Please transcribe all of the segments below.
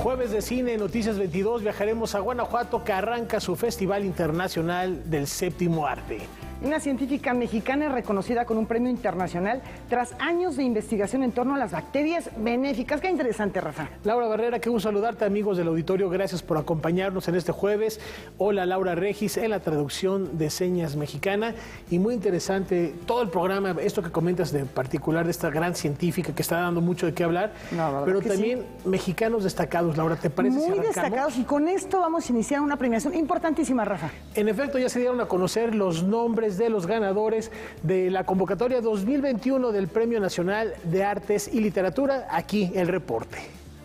Jueves de Cine, Noticias 22, viajaremos a Guanajuato, que arranca su Festival Internacional del Séptimo Arte. Una científica mexicana es reconocida con un premio internacional tras años de investigación en torno a las bacterias benéficas. Qué interesante, Rafa. Laura Barrera, qué gusto saludarte, amigos del auditorio. Gracias por acompañarnos en este jueves. Hola, Laura Regis, en la traducción de señas mexicana. Y muy interesante todo el programa, esto que comentas de particular de esta gran científica que está dando mucho de qué hablar. Pero también sí, mexicanos destacados, Laura, ¿te parece? Muy destacados, y con esto vamos a iniciar una premiación importantísima, Rafa. En efecto, ya se dieron a conocer los nombres de los ganadores de la convocatoria 2021 del Premio Nacional de Artes y Literatura. Aquí el reporte.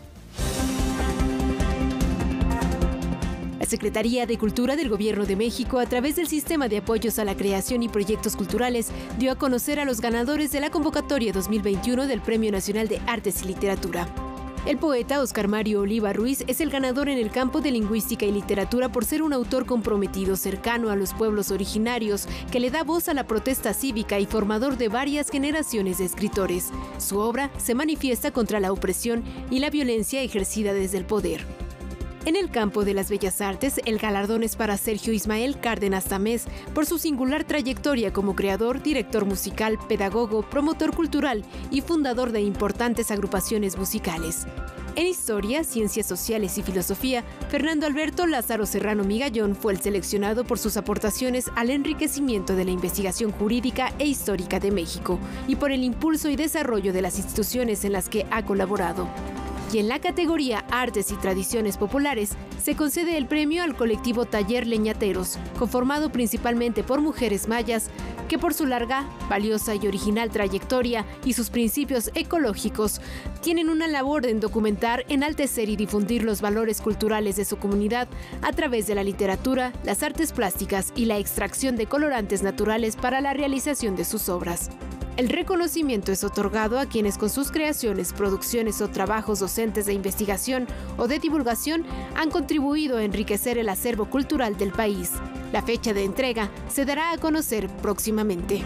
La Secretaría de Cultura del Gobierno de México, a través del Sistema de Apoyos a la Creación y Proyectos Culturales, dio a conocer a los ganadores de la convocatoria 2021 del Premio Nacional de Artes y Literatura. El poeta Oscar Mario Oliva Ruiz es el ganador en el campo de lingüística y literatura por ser un autor comprometido, cercano a los pueblos originarios, que le da voz a la protesta cívica y formador de varias generaciones de escritores. Su obra se manifiesta contra la opresión y la violencia ejercida desde el poder. En el campo de las bellas artes, el galardón es para Sergio Ismael Cárdenas Tamés por su singular trayectoria como creador, director musical, pedagogo, promotor cultural y fundador de importantes agrupaciones musicales. En Historia, Ciencias Sociales y Filosofía, Fernando Alberto Lázaro Serrano Migallón fue el seleccionado por sus aportaciones al enriquecimiento de la investigación jurídica e histórica de México y por el impulso y desarrollo de las instituciones en las que ha colaborado. Y en la categoría Artes y Tradiciones Populares, se concede el premio al colectivo Taller Leñateros, conformado principalmente por mujeres mayas, que por su larga, valiosa y original trayectoria y sus principios ecológicos, tienen una labor en documentar, enaltecer y difundir los valores culturales de su comunidad a través de la literatura, las artes plásticas y la extracción de colorantes naturales para la realización de sus obras. El reconocimiento es otorgado a quienes con sus creaciones, producciones o trabajos docentes de investigación o de divulgación han contribuido a enriquecer el acervo cultural del país. La fecha de entrega se dará a conocer próximamente.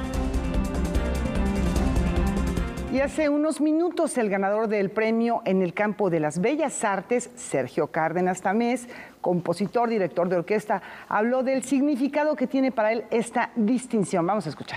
Y hace unos minutos el ganador del premio en el campo de las bellas artes, Sergio Cárdenas Tamés, compositor, director de orquesta, habló del significado que tiene para él esta distinción. Vamos a escuchar.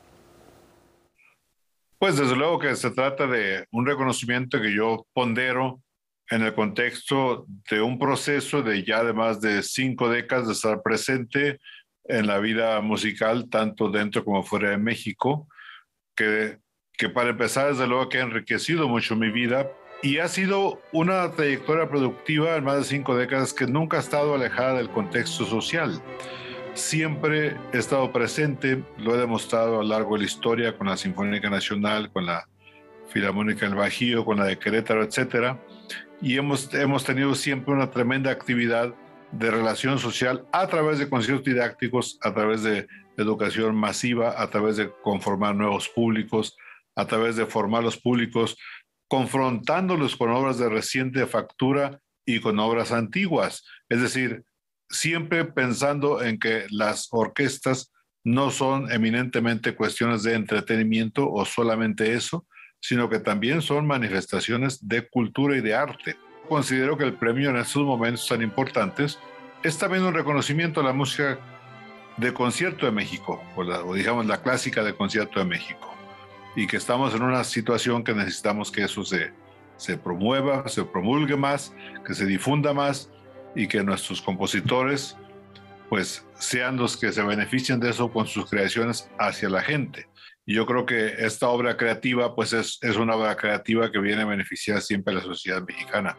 Pues desde luego que se trata de un reconocimiento que yo pondero en el contexto de un proceso de ya de más de 5 décadas de estar presente en la vida musical, tanto dentro como fuera de México, que para empezar desde luego que ha enriquecido mucho mi vida y ha sido una trayectoria productiva en más de 5 décadas que nunca ha estado alejada del contexto social. Siempre he estado presente, lo he demostrado a lo largo de la historia con la Sinfónica Nacional, con la Filarmónica del Bajío, con la de Querétaro, etc. Y hemos tenido siempre una tremenda actividad de relación social a través de conciertos didácticos, a través de educación masiva, a través de conformar nuevos públicos, a través de formar los públicos, confrontándolos con obras de reciente factura y con obras antiguas. Es decir, siempre pensando en que las orquestas no son eminentemente cuestiones de entretenimiento o solamente eso, sino que también son manifestaciones de cultura y de arte. Considero que el premio en estos momentos tan importantes es también un reconocimiento a la música de concierto de México, o digamos la clásica de concierto de México, y que estamos en una situación que necesitamos que eso se promueva, se promulgue más, que se difunda más, y que nuestros compositores pues sean los que se beneficien de eso con sus creaciones hacia la gente. Y yo creo que esta obra creativa pues es una obra creativa que viene a beneficiar siempre a la sociedad mexicana.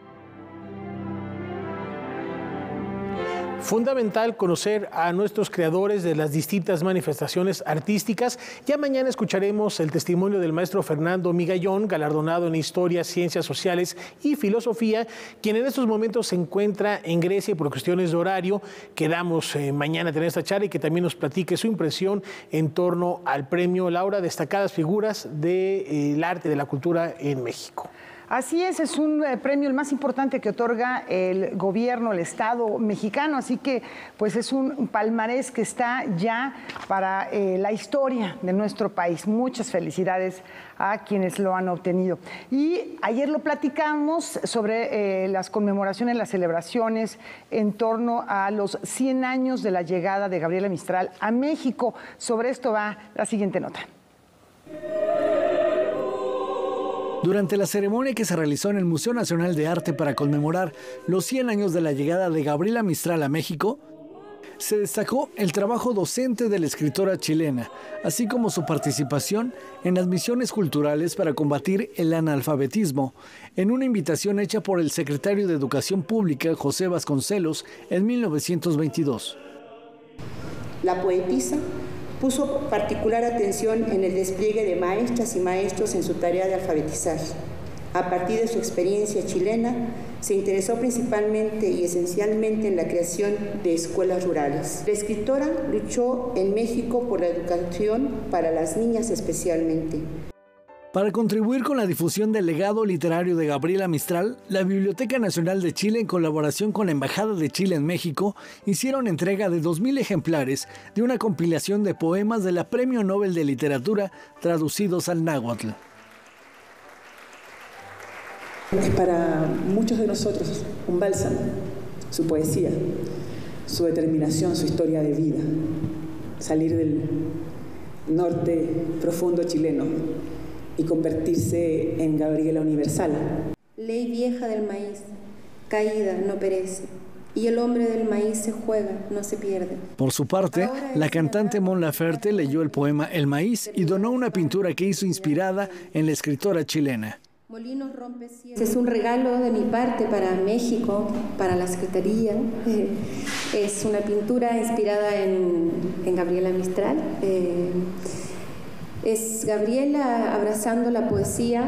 Fundamental conocer a nuestros creadores de las distintas manifestaciones artísticas. Ya mañana escucharemos el testimonio del maestro Fernando Migallón, galardonado en Historia, Ciencias Sociales y Filosofía, quien en estos momentos se encuentra en Grecia y por cuestiones de horario quedamos mañana a tener esta charla y que también nos platique su impresión en torno al premio Laura, destacadas figuras del arte y de la cultura en México. Así es un premio el más importante que otorga el gobierno, el Estado mexicano, así que pues es un palmarés que está ya para la historia de nuestro país. Muchas felicidades a quienes lo han obtenido. Y ayer lo platicamos sobre las conmemoraciones, las celebraciones en torno a los 100 años de la llegada de Gabriela Mistral a México. Sobre esto va la siguiente nota. Durante la ceremonia que se realizó en el Museo Nacional de Arte para conmemorar los 100 años de la llegada de Gabriela Mistral a México, se destacó el trabajo docente de la escritora chilena, así como su participación en las misiones culturales para combatir el analfabetismo, en una invitación hecha por el secretario de Educación Pública, José Vasconcelos, en 1922. La poetisa puso particular atención en el despliegue de maestras y maestros en su tarea de alfabetizar. A partir de su experiencia chilena, se interesó principalmente y esencialmente en la creación de escuelas rurales. La escritora luchó en México por la educación para las niñas especialmente. Para contribuir con la difusión del legado literario de Gabriela Mistral, la Biblioteca Nacional de Chile, en colaboración con la Embajada de Chile en México, hicieron entrega de 2,000 ejemplares de una compilación de poemas de la Premio Nobel de Literatura traducidos al náhuatl. Es para muchos de nosotros un bálsamo, su poesía, su determinación, su historia de vida. Salir del norte profundo chileno y convertirse en Gabriela Universal. Ley vieja del maíz, caída no perece, y el hombre del maíz se juega, no se pierde. Por su parte, la cantante Mon Laferte leyó el poema El maíz y donó una pintura que hizo inspirada en la escritora chilena. Molinos rompe cielo. Es un regalo de mi parte para México, para la Secretaría. Es una pintura inspirada en Gabriela Mistral. Es Gabriela abrazando la poesía.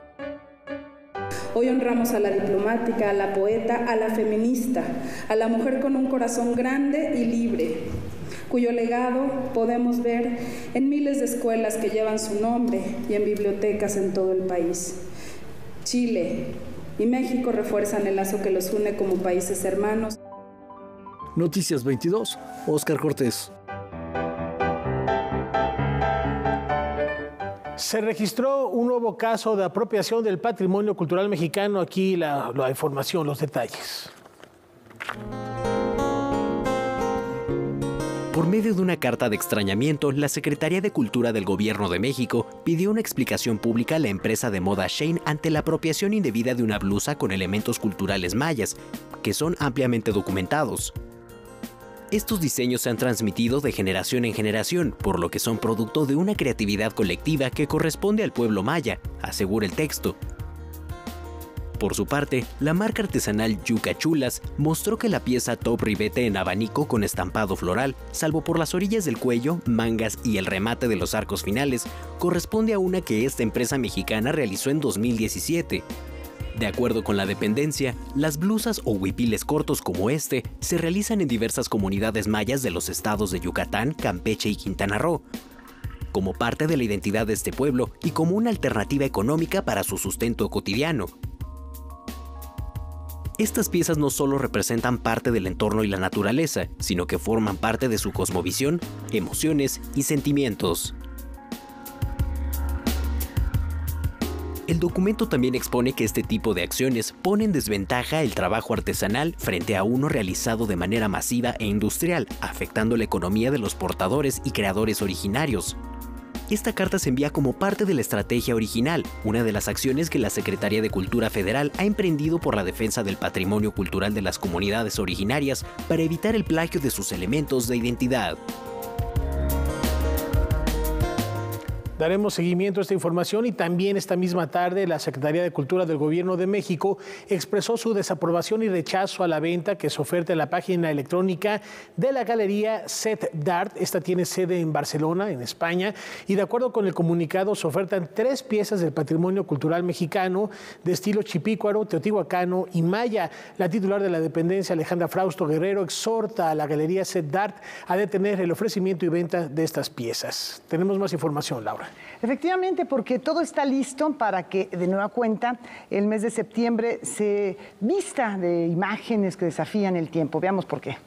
Hoy honramos a la diplomática, a la poeta, a la feminista, a la mujer con un corazón grande y libre, cuyo legado podemos ver en miles de escuelas que llevan su nombre y en bibliotecas en todo el país. Chile y México refuerzan el lazo que los une como países hermanos. Noticias 22, Óscar Cortés. Se registró un nuevo caso de apropiación del patrimonio cultural mexicano. Aquí la información, los detalles. Por medio de una carta de extrañamiento, la Secretaría de Cultura del Gobierno de México pidió una explicación pública a la empresa de moda Shein ante la apropiación indebida de una blusa con elementos culturales mayas, que son ampliamente documentados. Estos diseños se han transmitido de generación en generación, por lo que son producto de una creatividad colectiva que corresponde al pueblo maya, asegura el texto. Por su parte, la marca artesanal Yuca Chulas mostró que la pieza top ribete en abanico con estampado floral, salvo por las orillas del cuello, mangas y el remate de los arcos finales, corresponde a una que esta empresa mexicana realizó en 2017. De acuerdo con la dependencia, las blusas o huipiles cortos como este se realizan en diversas comunidades mayas de los estados de Yucatán, Campeche y Quintana Roo, como parte de la identidad de este pueblo y como una alternativa económica para su sustento cotidiano. Estas piezas no solo representan parte del entorno y la naturaleza, sino que forman parte de su cosmovisión, emociones y sentimientos. El documento también expone que este tipo de acciones pone en desventaja el trabajo artesanal frente a uno realizado de manera masiva e industrial, afectando la economía de los portadores y creadores originarios. Esta carta se envía como parte de la estrategia original, una de las acciones que la Secretaría de Cultura Federal ha emprendido por la defensa del patrimonio cultural de las comunidades originarias para evitar el plagio de sus elementos de identidad. Daremos seguimiento a esta información y también esta misma tarde la Secretaría de Cultura del Gobierno de México expresó su desaprobación y rechazo a la venta que se oferta en la página electrónica de la galería Set d'Art. Esta tiene sede en Barcelona, en España, y de acuerdo con el comunicado se ofertan 3 piezas del patrimonio cultural mexicano de estilo chipícuaro, teotihuacano y maya. La titular de la dependencia, Alejandra Frausto Guerrero, exhorta a la galería Set d'Art a detener el ofrecimiento y venta de estas piezas. Tenemos más información, Laura. Laura. Efectivamente, porque todo está listo para que de nueva cuenta el mes de septiembre se vista de imágenes que desafían el tiempo. Veamos por qué.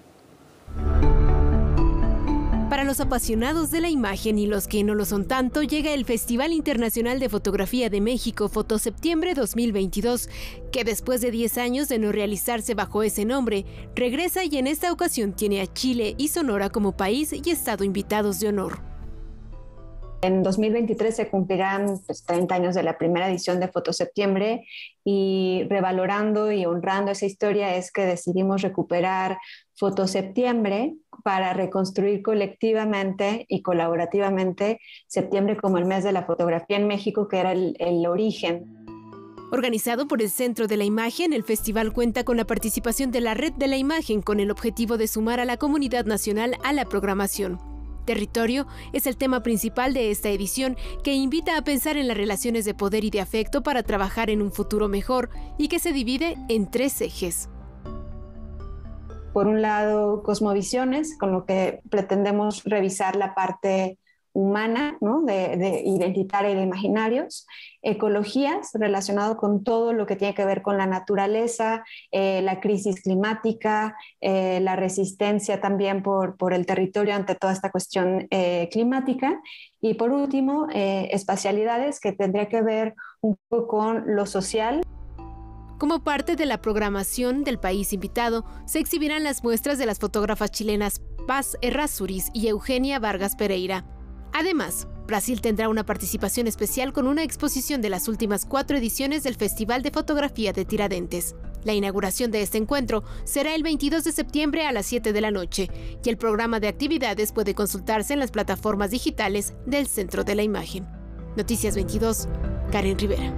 Para los apasionados de la imagen y los que no lo son tanto, llega el Festival Internacional de Fotografía de México Fotoseptiembre 2022, que después de 10 años de no realizarse bajo ese nombre, regresa y en esta ocasión tiene a Chile y Sonora como país y estado invitados de honor. En 2023 se cumplirán 30 años de la primera edición de Fotoseptiembre y revalorando y honrando esa historia es que decidimos recuperar Fotoseptiembre para reconstruir colectivamente y colaborativamente septiembre como el mes de la fotografía en México, que era el origen. Organizado por el Centro de la Imagen, el festival cuenta con la participación de la Red de la Imagen con el objetivo de sumar a la comunidad nacional a la programación. Territorio es el tema principal de esta edición, que invita a pensar en las relaciones de poder y de afecto para trabajar en un futuro mejor y que se divide en 3 ejes. Por un lado, cosmovisiones, con lo que pretendemos revisar la parte humana, ¿no? de identitaria y de imaginarios, ecologías, relacionado con todo lo que tiene que ver con la naturaleza, la crisis climática, la resistencia también por el territorio ante toda esta cuestión climática, y por último, espacialidades, que tendría que ver un poco con lo social. Como parte de la programación del país invitado, se exhibirán las muestras de las fotógrafas chilenas Paz Errázuriz y Eugenia Vargas Pereira. Además, Brasil tendrá una participación especial con una exposición de las últimas 4 ediciones del Festival de Fotografía de Tiradentes. La inauguración de este encuentro será el 22 de septiembre a las 7 de la noche y el programa de actividades puede consultarse en las plataformas digitales del Centro de la Imagen. Noticias 22, Karen Rivera.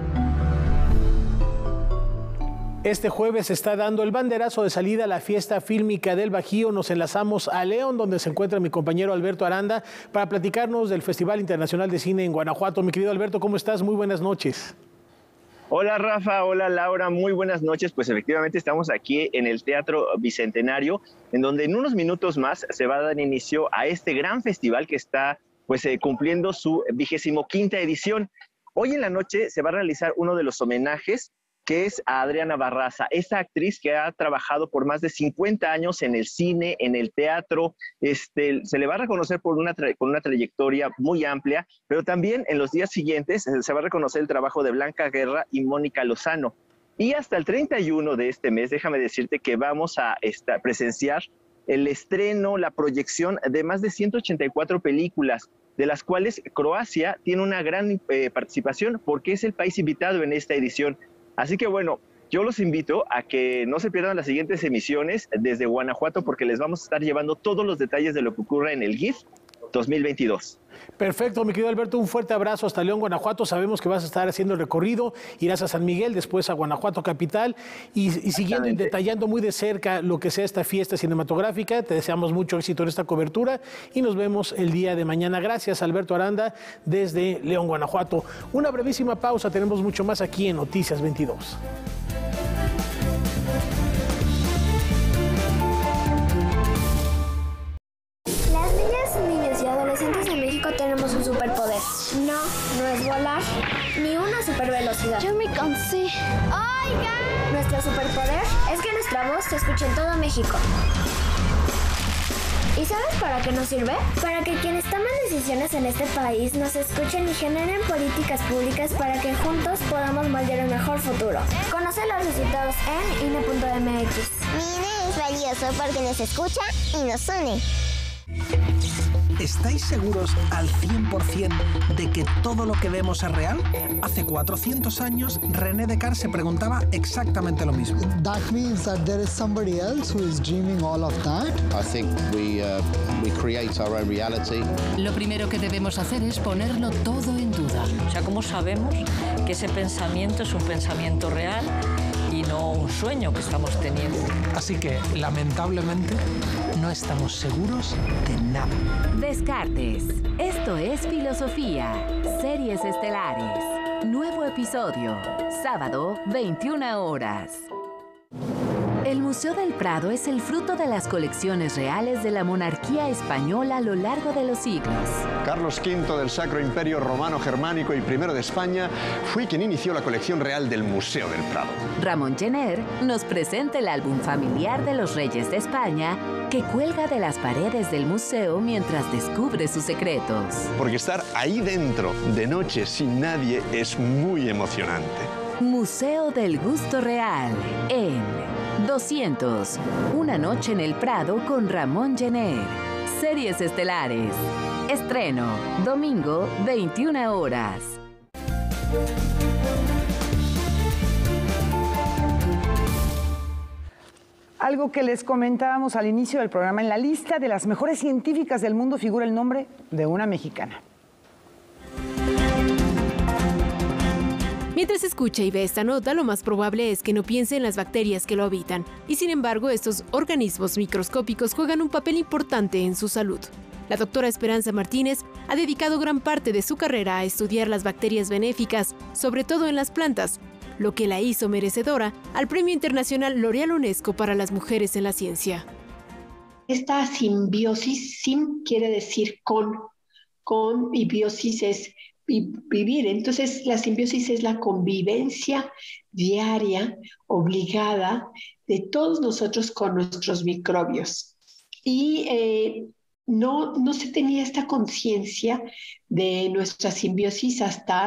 Este jueves se está dando el banderazo de salida a la fiesta fílmica del Bajío. Nos enlazamos a León, donde se encuentra mi compañero Alberto Aranda, para platicarnos del Festival Internacional de Cine en Guanajuato. Mi querido Alberto, ¿cómo estás? Muy buenas noches. Hola Rafa, hola Laura, muy buenas noches. Pues efectivamente estamos aquí en el Teatro Bicentenario, en donde en unos minutos más se va a dar inicio a este gran festival que está cumpliendo su 25ª edición. Hoy en la noche se va a realizar uno de los homenajes, que es a Adriana Barraza, esta actriz que ha trabajado por más de 50 años en el cine, en el teatro. Se le va a reconocer por con una trayectoria muy amplia, pero también en los días siguientes se va a reconocer el trabajo de Blanca Guerra y Mónica Lozano. Y hasta el 31 de este mes, déjame decirte que vamos a presenciar el estreno, la proyección de más de 184 películas, de las cuales Croacia tiene una gran participación porque es el país invitado en esta edición. Así que bueno, yo los invito a que no se pierdan las siguientes emisiones desde Guanajuato, porque les vamos a estar llevando todos los detalles de lo que ocurre en el GIF 2022. Perfecto, mi querido Alberto, un fuerte abrazo hasta León, Guanajuato. Sabemos que vas a estar haciendo el recorrido, irás a San Miguel, después a Guanajuato capital y siguiendo y detallando muy de cerca lo que sea esta fiesta cinematográfica. Te deseamos mucho éxito en esta cobertura y nos vemos el día de mañana. Gracias, Alberto Aranda, desde León, Guanajuato. Una brevísima pausa, tenemos mucho más aquí en Noticias 22. En México tenemos un superpoder. No es volar, ni una supervelocidad. Yo me cansé. ¡Oigan! Nuestro superpoder es que nuestra voz se escuche en todo México. ¿Y sabes para qué nos sirve? Para que quienes toman decisiones en este país nos escuchen y generen políticas públicas para que juntos podamos moldear un mejor futuro. Conoce los resultados en INE.mx. Mi INE es valioso porque nos escucha y nos une. ¿Estáis seguros al 100% de que todo lo que vemos es real? Hace 400 años, René Descartes se preguntaba exactamente lo mismo. That means that there is somebody else who is dreaming all of that. I think we create our own reality. Lo primero que debemos hacer es ponerlo todo en duda. O sea, ¿cómo sabemos que ese pensamiento es un pensamiento real y no un sueño que estamos teniendo? Así que, lamentablemente, no estamos seguros de nada. Descartes. Esto es Filosofía. Series estelares. Nuevo episodio. Sábado, 21 horas. El Museo del Prado es el fruto de las colecciones reales de la monarquía española a lo largo de los siglos. Carlos V del Sacro Imperio Romano Germánico y I de España fue quien inició la colección real del Museo del Prado. Ramón Gener nos presenta el álbum familiar de los reyes de España que cuelga de las paredes del museo mientras descubre sus secretos. Porque estar ahí dentro de noche sin nadie es muy emocionante. Museo del Gusto Real en 200, una noche en el Prado con Ramón Gener. Series estelares. Estreno, domingo, 21 horas. Algo que les comentábamos al inicio del programa, en la lista de las mejores científicas del mundo figura el nombre de una mexicana. Mientras escucha y ve esta nota, lo más probable es que no piense en las bacterias que lo habitan, y sin embargo estos organismos microscópicos juegan un papel importante en su salud. La doctora Esperanza Martínez ha dedicado gran parte de su carrera a estudiar las bacterias benéficas, sobre todo en las plantas, lo que la hizo merecedora al Premio Internacional L'Oréal UNESCO para las Mujeres en la Ciencia. Esta simbiosis, sim quiere decir con y biosis es vivir. Entonces, la simbiosis es la convivencia diaria, obligada, de todos nosotros con nuestros microbios. Y no se tenía esta conciencia de nuestra simbiosis hasta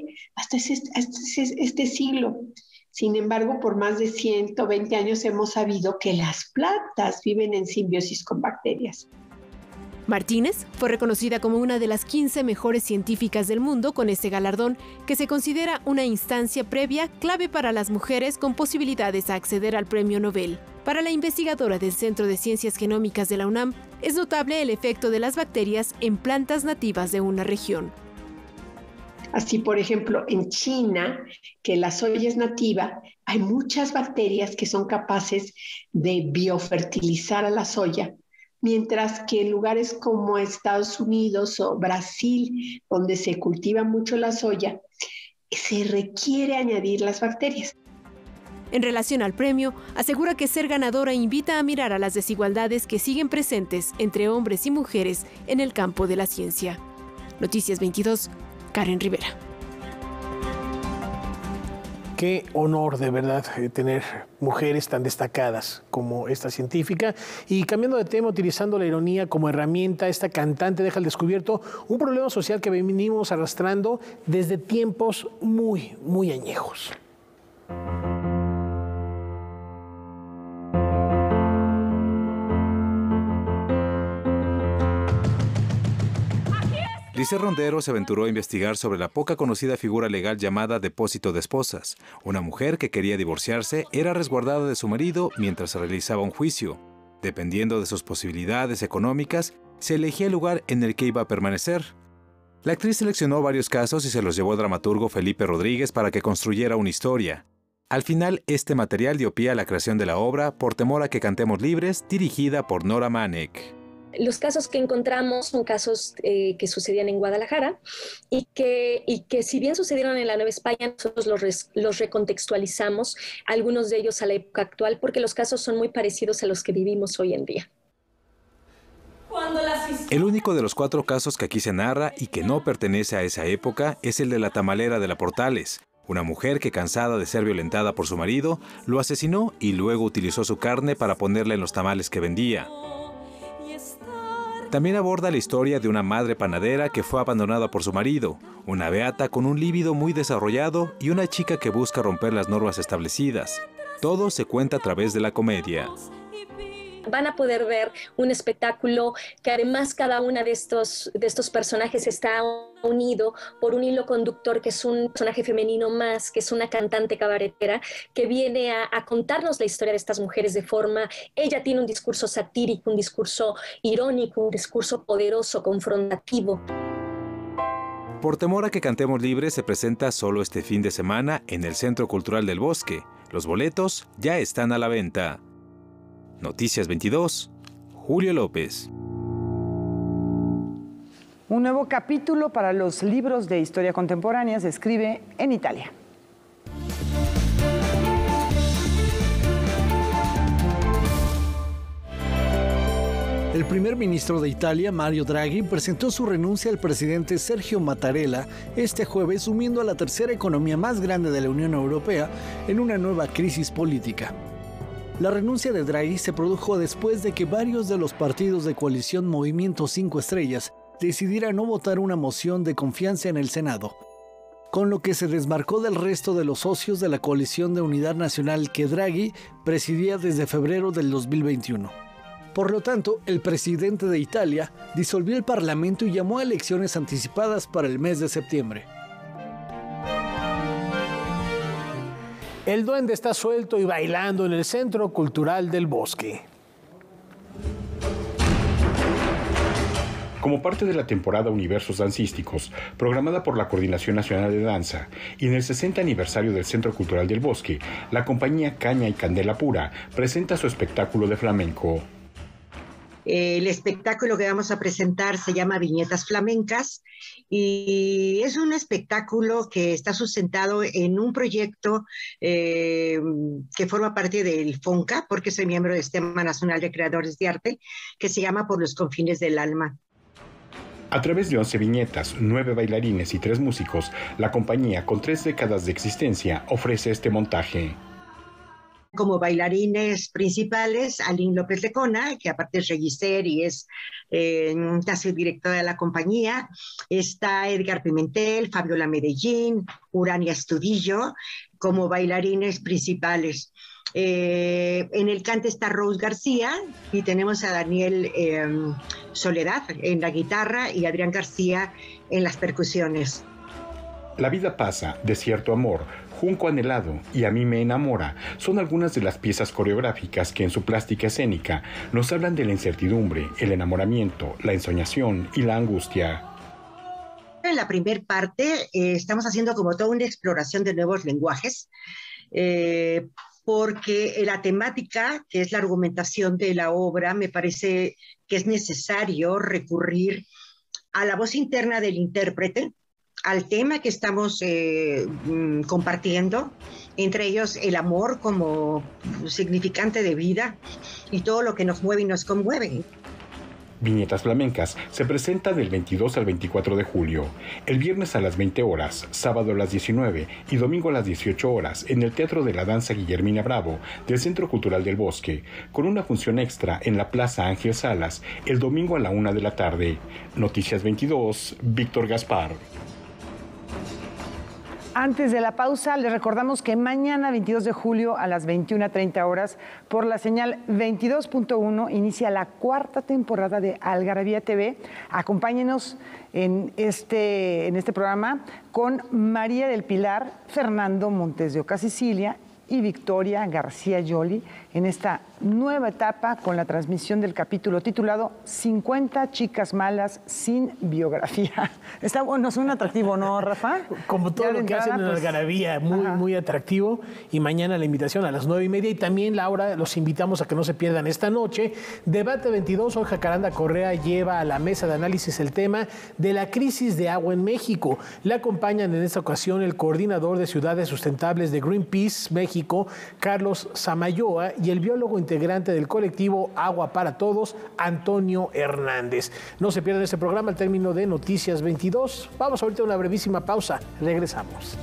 este siglo. Sin embargo, por más de 120 años hemos sabido que las plantas viven en simbiosis con bacterias. Martínez fue reconocida como una de las 15 mejores científicas del mundo con este galardón, que se considera una instancia previa clave para las mujeres con posibilidades a acceder al Premio Nobel. Para la investigadora del Centro de Ciencias Genómicas de la UNAM, es notable el efecto de las bacterias en plantas nativas de una región. Así, por ejemplo, en China, que la soya es nativa, hay muchas bacterias que son capaces de biofertilizar a la soya, mientras que en lugares como Estados Unidos o Brasil, donde se cultiva mucho la soya, se requiere añadir las bacterias. En relación al premio, asegura que ser ganadora invita a mirar a las desigualdades que siguen presentes entre hombres y mujeres en el campo de la ciencia. Noticias 22, Karen Rivera. Qué honor, de verdad, tener mujeres tan destacadas como esta científica. Y cambiando de tema, utilizando la ironía como herramienta, esta cantante deja al descubierto un problema social que venimos arrastrando desde tiempos muy, muy añejos. Lice Rondero se aventuró a investigar sobre la poca conocida figura legal llamada depósito de esposas. Una mujer que quería divorciarse era resguardada de su marido mientras se realizaba un juicio. Dependiendo de sus posibilidades económicas, se elegía el lugar en el que iba a permanecer. La actriz seleccionó varios casos y se los llevó al dramaturgo Felipe Rodríguez para que construyera una historia. Al final, este material dio pie a la creación de la obra Por temor a que cantemos libres, dirigida por Nora Manek. Los casos que encontramos son casos que sucedían en Guadalajara y que si bien sucedieron en la Nueva España, nosotros los recontextualizamos, algunos de ellos a la época actual, porque los casos son muy parecidos a los que vivimos hoy en día. El único de los 4 casos que aquí se narra y que no pertenece a esa época es el de la tamalera de la Portales, una mujer que, cansada de ser violentada por su marido, lo asesinó y luego utilizó su carne para ponerla en los tamales que vendía. También aborda la historia de una madre panadera que fue abandonada por su marido, una beata con un líbido muy desarrollado y una chica que busca romper las normas establecidas. Todo se cuenta a través de la comedia. Van a poder ver un espectáculo que además cada una de estos personajes está unido por un hilo conductor que es un personaje femenino más, que es una cantante cabaretera que viene a contarnos la historia de estas mujeres de forma, ella tiene un discurso satírico, un discurso irónico, un discurso poderoso, confrontativo. Por temor a que cantemos libres se presenta solo este fin de semana en el Centro Cultural del Bosque. Los boletos ya están a la venta. Noticias 22, Julio López. Un nuevo capítulo para los libros de historia contemporánea se escribe en Italia. El primer ministro de Italia, Mario Draghi, presentó su renuncia al presidente Sergio Mattarella este jueves, sumiendo a la tercera economía más grande de la Unión Europea en una nueva crisis política. La renuncia de Draghi se produjo después de que varios de los partidos de coalición Movimiento 5 Estrellas decidieran no votar una moción de confianza en el Senado, con lo que se desmarcó del resto de los socios de la coalición de unidad nacional que Draghi presidía desde febrero del 2021. Por lo tanto, el presidente de Italia disolvió el Parlamento y llamó a elecciones anticipadas para el mes de septiembre. El duende está suelto y bailando en el Centro Cultural del Bosque. Como parte de la temporada Universos Dancísticos, programada por la Coordinación Nacional de Danza, y en el 60 aniversario del Centro Cultural del Bosque, la compañía Caña y Candela Pura presenta su espectáculo de flamenco. El espectáculo que vamos a presentar se llama Viñetas Flamencas y es un espectáculo que está sustentado en un proyecto que forma parte del FONCA, porque soy miembro del Sistema Nacional de Creadores de Arte, que se llama Por los Confines del Alma. A través de 11 viñetas, 9 bailarines y 3 músicos, la compañía, con 3 décadas de existencia, ofrece este montaje. Como bailarines principales, Aline López Lecona, que aparte es regisser y es casi directora de la compañía. Está Edgar Pimentel, Fabiola Medellín, Urania Estudillo, como bailarines principales. En el cante está Rose García y tenemos a Daniel Soledad en la guitarra y Adrián García en las percusiones. La vida pasa, Desierto Amor, Junco Anhelado y A mí me enamora son algunas de las piezas coreográficas que en su plástica escénica nos hablan de la incertidumbre, el enamoramiento, la ensoñación y la angustia. En la primera parte estamos haciendo como toda una exploración de nuevos lenguajes, porque la temática, que es la argumentación de la obra, me parece que es necesario recurrir a la voz interna del intérprete, al tema que estamos compartiendo, entre ellos el amor como significante de vida y todo lo que nos mueve y nos conmueve. Viñetas Flamencas se presenta del 22 al 24 de julio, el viernes a las 20 horas, sábado a las 19 y domingo a las 18 horas en el Teatro de la Danza Guillermina Bravo del Centro Cultural del Bosque, con una función extra en la Plaza Ángel Salas el domingo a la 1 de la tarde. Noticias 22, Víctor Gaspar. Antes de la pausa, les recordamos que mañana, 22 de julio, a las 21:30 horas, por la señal 22.1, inicia la 4ª temporada de Algarabía TV. Acompáñenos en este programa con María del Pilar, Fernando Montes de Oca Sicilia y Victoria García Yoli en esta nueva etapa con la transmisión del capítulo titulado 50 chicas malas sin biografía. Está bueno, suena atractivo, ¿no, Rafa? Como todo lo que hacen en Algarabía, muy atractivo. Y mañana la invitación a las 9:30. Y también, Laura, los invitamos a que no se pierdan esta noche. Debate 22, hoy Jacaranda Correa lleva a la mesa de análisis el tema de la crisis de agua en México. Le acompañan en esta ocasión el coordinador de ciudades sustentables de Greenpeace México, Carlos Samayoa, y el biólogo integrante del colectivo Agua para Todos, Antonio Hernández. No se pierdan este programa al término de Noticias 22. Vamos ahorita a una brevísima pausa. Regresamos.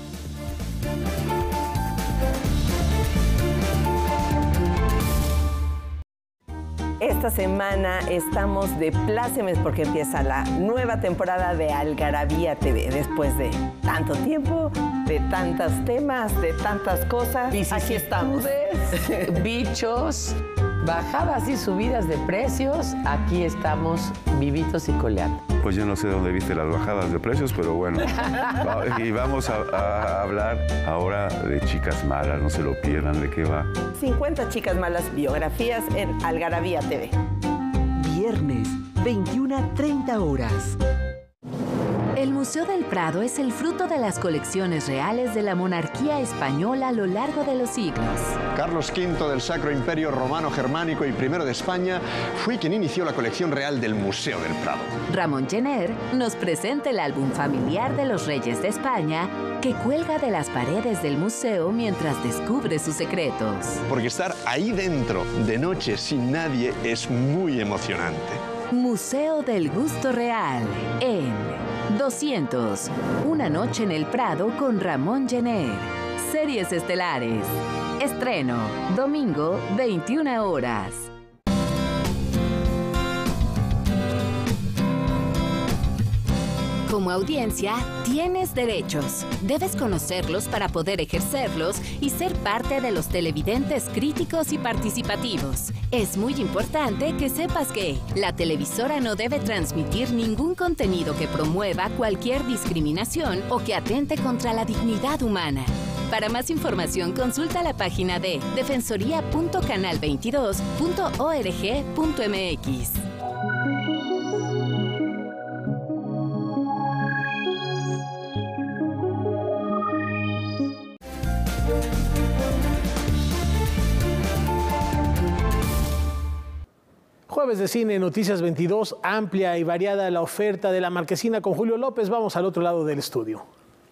Esta semana estamos de plácemes porque empieza la nueva temporada de Algarabía TV. Después de tanto tiempo, de tantos temas, de tantas cosas, aquí estamos. Bichos, bajadas y subidas de precios, aquí estamos vivitos y coleando. Pues yo no sé dónde viste las bajadas de precios, pero bueno. Y vamos a hablar ahora de chicas malas, no se lo pierdan, ¿de qué va? 50 chicas malas, biografías en Algarabía TV. Viernes, 21:30 horas. El Museo del Prado es el fruto de las colecciones reales de la monarquía española a lo largo de los siglos. Carlos V del Sacro Imperio Romano Germánico y I de España fue quien inició la colección real del Museo del Prado. Ramón Jenner nos presenta el álbum familiar de los reyes de España que cuelga de las paredes del museo mientras descubre sus secretos. Porque estar ahí dentro de noche sin nadie es muy emocionante. Museo del Gusto Real en 200. Una noche en el Prado con Ramón Jenner. Series estelares. Estreno, domingo, 21 horas. Como audiencia, tienes derechos. Debes conocerlos para poder ejercerlos y ser parte de los televidentes críticos y participativos. Es muy importante que sepas que la televisora no debe transmitir ningún contenido que promueva cualquier discriminación o que atente contra la dignidad humana. Para más información, consulta la página de defensoría.canal22.org.mx. Jueves de Cine, Noticias 22, amplia y variada la oferta de La Marquesina con Julio López. Vamos al otro lado del estudio.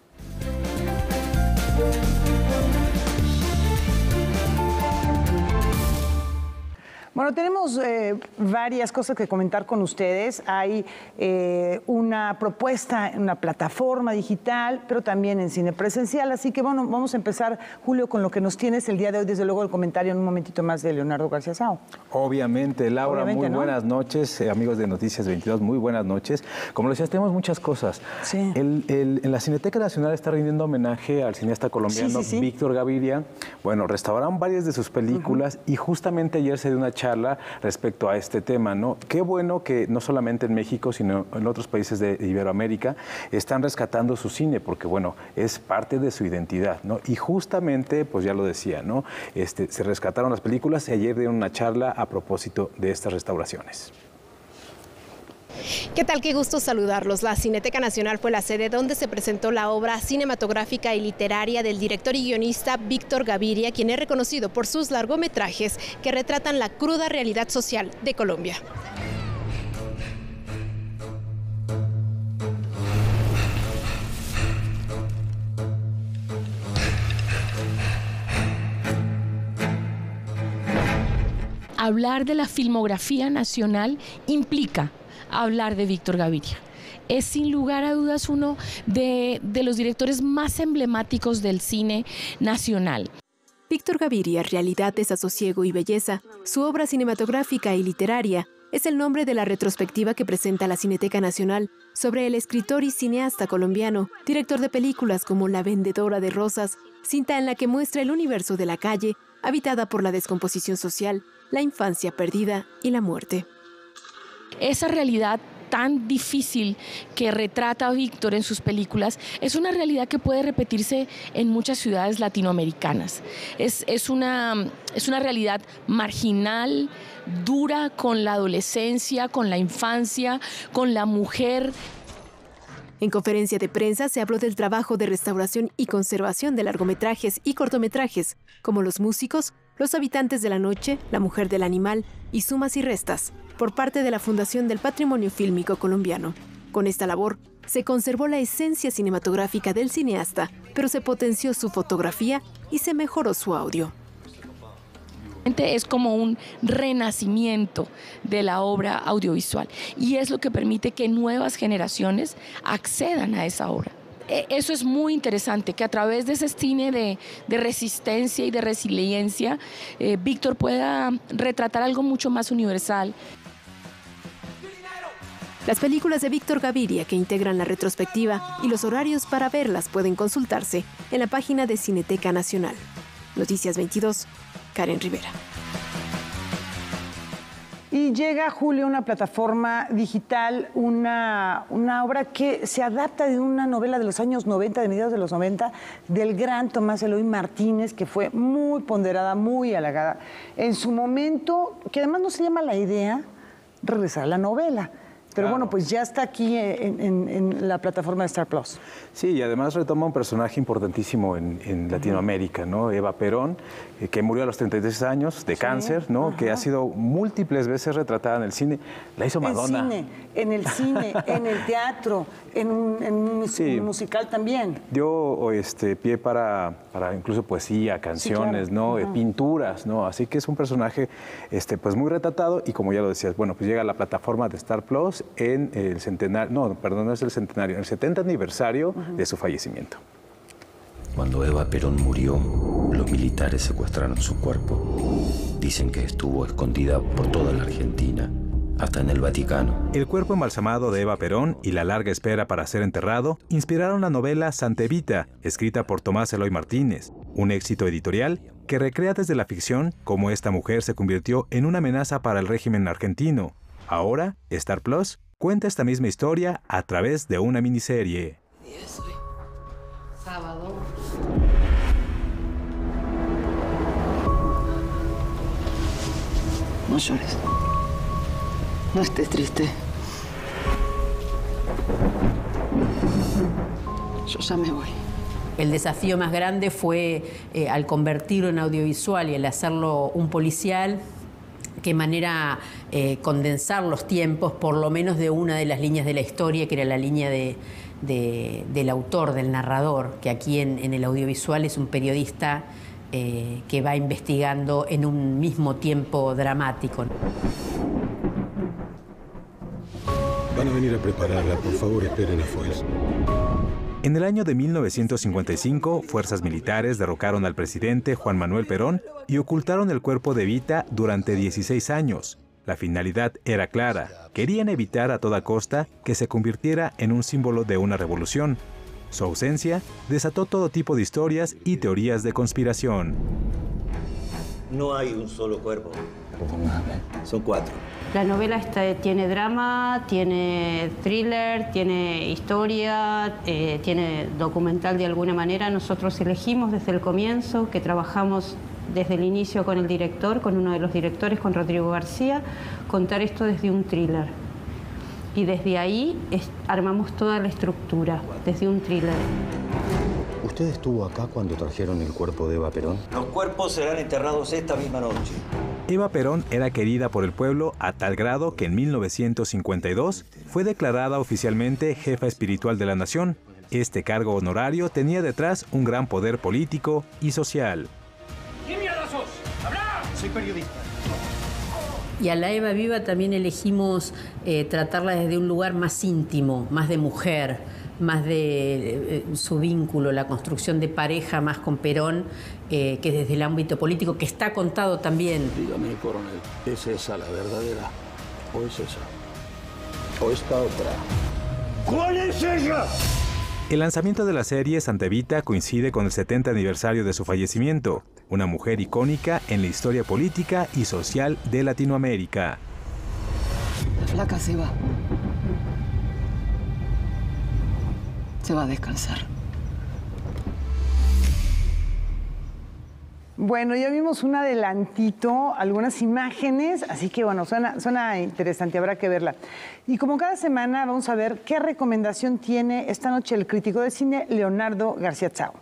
Bueno, tenemos varias cosas que comentar con ustedes. Hay una propuesta en una plataforma digital, pero también en cine presencial. Así que, bueno, vamos a empezar, Julio, con lo que nos tienes el día de hoy. Desde luego, el comentario en un momentito más de Leonardo García Sao. Obviamente, Laura, Obviamente, muy buenas noches. Amigos de Noticias 22, muy buenas noches. Como lo decías, tenemos muchas cosas. Sí. En la Cineteca Nacional está rindiendo homenaje al cineasta colombiano Víctor Gaviria. Bueno, restauraron varias de sus películas y justamente ayer se dio una charla respecto a este tema, ¿no? Qué bueno que no solamente en México, sino en otros países de Iberoamérica están rescatando su cine, porque, bueno, es parte de su identidad, ¿no? Y justamente, pues ya lo decía, ¿no? Se rescataron las películas y ayer dieron una charla a propósito de estas restauraciones. ¿Qué tal? Qué gusto saludarlos. La Cineteca Nacional fue la sede donde se presentó la obra cinematográfica y literaria del director y guionista Víctor Gaviria, quien es reconocido por sus largometrajes que retratan la cruda realidad social de Colombia. Hablar de la filmografía nacional implica hablar de Víctor Gaviria. Es sin lugar a dudas uno de los directores más emblemáticos del cine nacional. Víctor Gaviria, Realidad, Desasosiego y Belleza, su obra cinematográfica y literaria, es el nombre de la retrospectiva que presenta la Cineteca Nacional sobre el escritor y cineasta colombiano, director de películas como La Vendedora de Rosas, cinta en la que muestra el universo de la calle, habitada por la descomposición social, la infancia perdida y la muerte. Esa realidad tan difícil que retrata Víctor en sus películas es una realidad que puede repetirse en muchas ciudades latinoamericanas. Es una realidad marginal, dura con la adolescencia, con la infancia, con la mujer. En conferencia de prensa se habló del trabajo de restauración y conservación de largometrajes y cortometrajes, como Los Músicos, Los Habitantes de la Noche, La Mujer del Animal y Sumas y Restas, por parte de la Fundación del Patrimonio Fílmico Colombiano. Con esta labor, se conservó la esencia cinematográfica del cineasta, pero se potenció su fotografía y se mejoró su audio. Es como un renacimiento de la obra audiovisual y es lo que permite que nuevas generaciones accedan a esa obra. Eso es muy interesante, que a través de ese cine de resistencia y de resiliencia, Víctor pueda retratar algo mucho más universal. Las películas de Víctor Gaviria que integran la retrospectiva y los horarios para verlas pueden consultarse en la página de Cineteca Nacional. Noticias 22, Karen Rivera. Y llega, Julio, una plataforma digital, una obra que se adapta de una novela de los años 90, de mediados de los 90, del gran Tomás Eloy Martínez, que fue muy ponderada, muy halagada en su momento, que además no se llama la idea regresar a la novela. Pero bueno, pues ya está aquí en la plataforma de Star Plus. Sí, y además retoma un personaje importantísimo en Latinoamérica, ¿no? Eva Perón, que murió a los 33 años de cáncer, ¿no? Que ha sido múltiples veces retratada en el cine. La hizo Madonna. En el cine, en el teatro, en un musical también. Dio pie para incluso poesía, canciones, sí, claro. ¿no? Pinturas, ¿no? Así que es un personaje pues muy retratado y como ya lo decías, bueno, pues llega a la plataforma de Star Plus en el centenario, no es el centenario, en el 70 aniversario de su fallecimiento. Cuando Eva Perón murió, los militares secuestraron su cuerpo. Dicen que estuvo escondida por toda la Argentina, hasta en el Vaticano. El cuerpo embalsamado de Eva Perón y la larga espera para ser enterrado inspiraron la novela Santa Evita, escrita por Tomás Eloy Martínez, un éxito editorial que recrea desde la ficción cómo esta mujer se convirtió en una amenaza para el régimen argentino. Ahora, Star Plus cuenta esta misma historia a través de una miniserie. ¿Y eso? Sábado. No llores. No estés triste. Yo ya me voy. El desafío más grande fue al convertirlo en audiovisual y al hacerlo un policial, qué manera condensar los tiempos, por lo menos de una de las líneas de la historia, que era la línea del autor, del narrador, que aquí en el audiovisual es un periodista que va investigando en un mismo tiempo dramático. Van a venir a prepararla, por favor, esperen afuera. En el año de 1955, fuerzas militares derrocaron al presidente Juan Manuel Perón y ocultaron el cuerpo de Evita durante 16 años. La finalidad era clara: querían evitar a toda costa que se convirtiera en un símbolo de una revolución. Su ausencia desató todo tipo de historias y teorías de conspiración. No hay un solo cuerpo. Son 4. La novela tiene drama, tiene thriller, tiene historia, tiene documental de alguna manera. Nosotros elegimos desde el comienzo, que trabajamos desde el inicio con el director, con uno de los directores, con Rodrigo García, contar esto desde un thriller. Y desde ahí armamos toda la estructura, desde un thriller. ¿Usted estuvo acá cuando trajeron el cuerpo de Eva Perón? Los cuerpos serán enterrados esta misma noche. Eva Perón era querida por el pueblo a tal grado que en 1952 fue declarada oficialmente jefa espiritual de la nación. Este cargo honorario tenía detrás un gran poder político y social. ¿Quién mierda sos? ¡Habla! Soy periodista. Y a la Eva viva también elegimos tratarla desde un lugar más íntimo, más de mujer, más de su vínculo, la construcción de pareja más con Perón, que desde el ámbito político, que está contado también. Dígame, coronel, ¿es esa la verdadera? ¿O es esa? ¿O esta otra? ¿Cuál es ella? El lanzamiento de la serie Santa Evita coincide con el 70 aniversario de su fallecimiento, una mujer icónica en la historia política y social de Latinoamérica. La flaca se va. Se va a descansar. Bueno, ya vimos un adelantito, algunas imágenes, así que bueno, suena interesante, habrá que verla. Y como cada semana vamos a ver qué recomendación tiene esta noche el crítico de cine Leonardo García Tsao.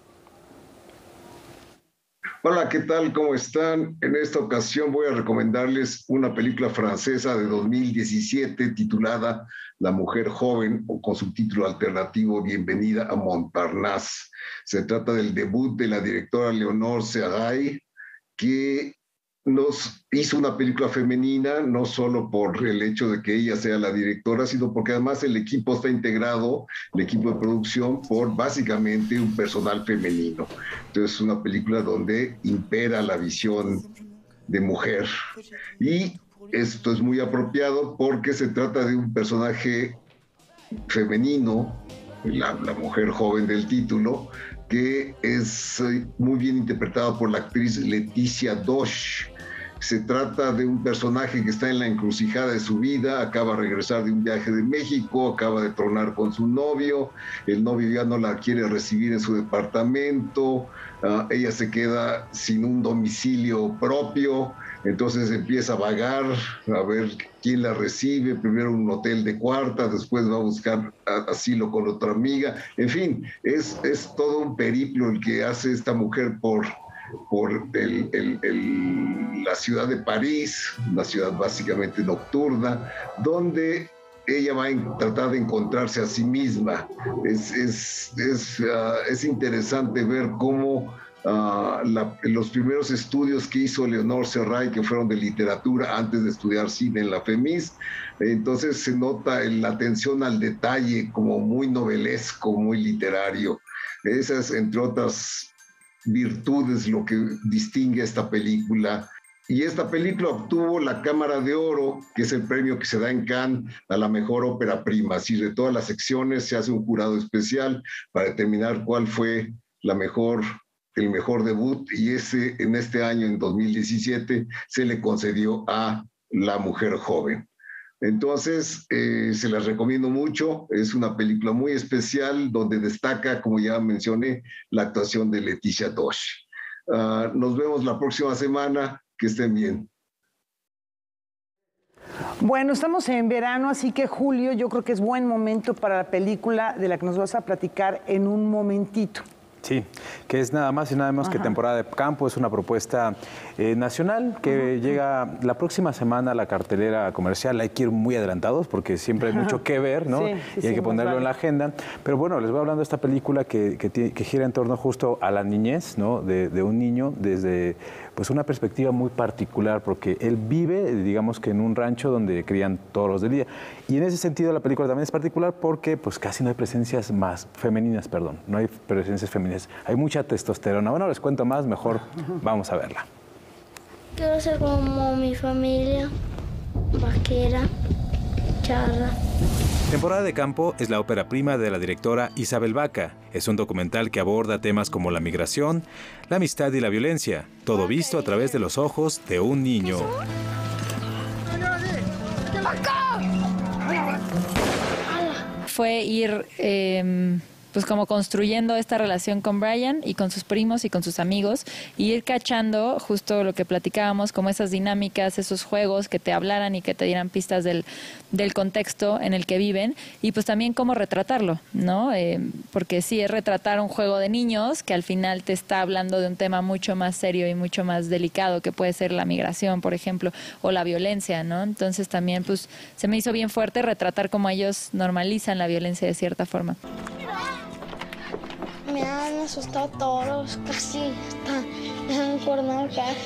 Hola, ¿qué tal? ¿Cómo están? En esta ocasión voy a recomendarles una película francesa de 2017 titulada La mujer joven, o con subtítulo alternativo Bienvenida a Montparnasse. Se trata del debut de la directora Léonore Serrail, que nos hizo una película femenina, no solo por el hecho de que ella sea la directora, sino porque además el equipo está integrado, el equipo de producción, por básicamente un personal femenino. Entonces es una película donde impera la visión de mujer. Y esto es muy apropiado porque se trata de un personaje femenino, la mujer joven del título, que es muy bien interpretado por la actriz Leticia Doche, Se trata de un personaje que está en la encrucijada de su vida, acaba de regresar de un viaje de México, acaba de tronar con su novio, el novio ya no la quiere recibir en su departamento, ella se queda sin un domicilio propio, entonces empieza a vagar, a ver quién la recibe, primero en un hotel de cuarta, después va a buscar asilo con otra amiga, en fin, es todo un periplo el que hace esta mujer por la ciudad de París, una ciudad básicamente nocturna, donde ella va a tratar de encontrarse a sí misma. Es interesante ver cómo los primeros estudios que hizo Leonor Serray, que fueron de literatura antes de estudiar cine en la FEMIS, entonces se nota la atención al detalle como muy novelesco, muy literario. Esas, entre otras virtudes, lo que distingue a esta película. Y esta película obtuvo la Cámara de Oro, que es el premio que se da en Cannes a la mejor ópera prima. Así, de todas las secciones se hace un jurado especial para determinar cuál fue el mejor debut, y en este año, en 2017, se le concedió a La Mujer Joven. Entonces, se las recomiendo mucho. Es una película muy especial donde destaca, como ya mencioné, la actuación de Leticia Dosh. Nos vemos la próxima semana. Que estén bien. Bueno, estamos en verano, así que julio yo creo que es buen momento para la película de la que nos vas a platicar en un momentito. Sí, que es nada más y nada menos que Temporada de Campo. Es una propuesta nacional que llega la próxima semana a la cartelera comercial. Hay que ir muy adelantados porque siempre hay mucho que ver, ¿no? Y hay que ponerlo en la agenda. Pero bueno, les voy hablando de esta película que gira en torno justo a la niñez, ¿no? De un niño desde pues una perspectiva muy particular, porque él vive, digamos que en un rancho donde crían toros del día. Y en ese sentido la película también es particular porque pues casi no hay presencias no hay presencias femeninas. Hay mucha testosterona. Bueno, les cuento más, mejor vamos a verla. Quiero ser como mi familia, vaquera, charra. Temporada de Campo es la ópera prima de la directora Isabel Baca. Es un documental que aborda temas como la migración, la amistad y la violencia, todo visto a través de los ojos de un niño. Fue ir pues como construyendo esta relación con Brian y con sus primos y con sus amigos, y ir cachando justo lo que platicábamos, como esas dinámicas, esos juegos que te hablaran y que te dieran pistas del contexto en el que viven, y pues también cómo retratarlo, ¿no? Porque sí, es retratar un juego de niños que al final te está hablando de un tema mucho más serio y mucho más delicado, que puede ser la migración, por ejemplo, o la violencia, ¿no? Entonces también pues se me hizo bien fuerte retratar cómo ellos normalizan la violencia de cierta forma. Me han asustado todos, casi me han cortado casi.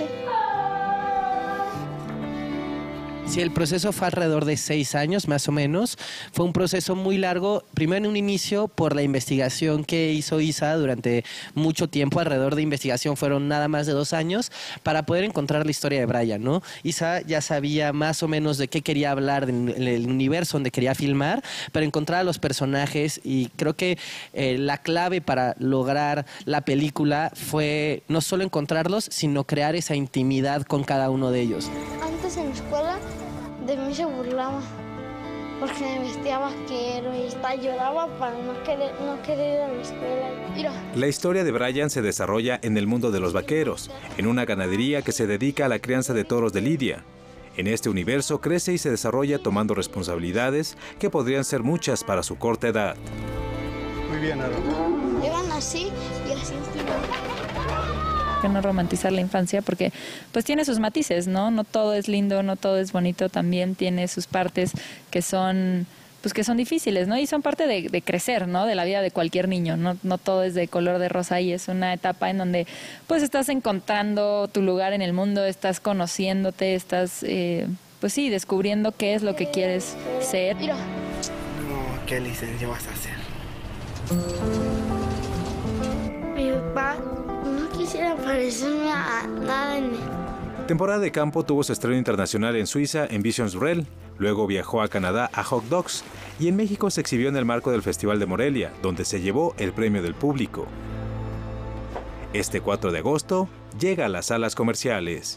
Sí, el proceso fue alrededor de 6 años, más o menos. Fue un proceso muy largo, primero en un inicio por la investigación que hizo Isa durante mucho tiempo. Alrededor de investigación fueron nada más de 2 años para poder encontrar la historia de Brian, ¿no? Isa ya sabía más o menos de qué quería hablar, del universo donde quería filmar, pero encontrar a los personajes, y creo que la clave para lograr la película fue no solo encontrarlos, sino crear esa intimidad con cada uno de ellos. Antes en la escuela de mí se burlaba porque me vestía vaquero y hasta lloraba para no querer ir a la escuela. Mira. La historia de Brian se desarrolla en el mundo de los vaqueros, en una ganadería que se dedica a la crianza de toros de lidia. En este universo crece y se desarrolla tomando responsabilidades que podrían ser muchas para su corta edad. Muy bien, Aaron. Llegan así y así no romantizar la infancia, porque pues tiene sus matices, ¿no? No todo es lindo, no todo es bonito, también tiene sus partes que son difíciles, ¿no? Y son parte de crecer, ¿no? De la vida de cualquier niño, no todo es de color de rosa, y es una etapa en donde pues estás encontrando tu lugar en el mundo, estás conociéndote, estás pues sí, descubriendo qué es lo que quieres ser. Mira. No, ¿qué licencia vas a hacer? Mi papá no quisiera parecerme a nada en él. Temporada de Campo tuvo su estreno internacional en Suiza en Visions Rel, luego viajó a Canadá a Hot Dogs, y en México se exhibió en el marco del Festival de Morelia, donde se llevó el premio del público. Este 4 de agosto llega a las salas comerciales.